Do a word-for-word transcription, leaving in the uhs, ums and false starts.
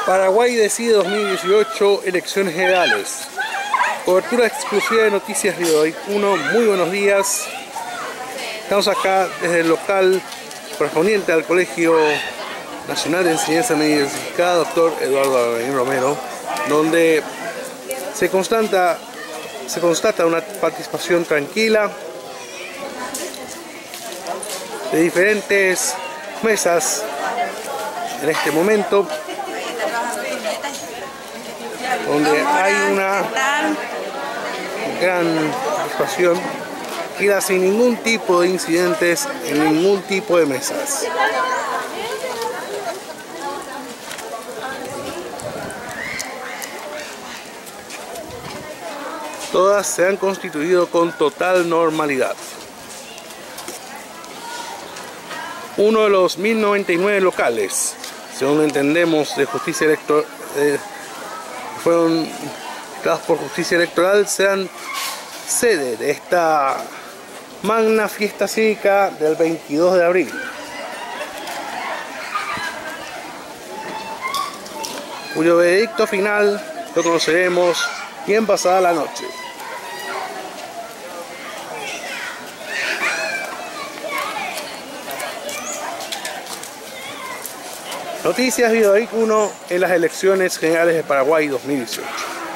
Paraguay decide dos mil dieciocho, elecciones generales. Cobertura exclusiva de Noticias Río uno. Muy buenos días. Estamos acá desde el local correspondiente al Colegio Nacional de Enseñanza Media Diversificada, doctor Eduardo Avellaneda Romero, donde se constata, se constata una participación tranquila de diferentes mesas en este momento, donde hay una gran participación y sin ningún tipo de incidentes en ningún tipo de mesas. Todas se han constituido con total normalidad. Uno de los mil noventa y nueve locales, según entendemos, de justicia electoral, eh, fueron creados por justicia electoral, serán sede de esta magna fiesta cívica del veintidós de abril, cuyo veredicto final lo conoceremos bien pasada la noche. Noticias Videoric uno en las elecciones generales de Paraguay dos mil dieciocho.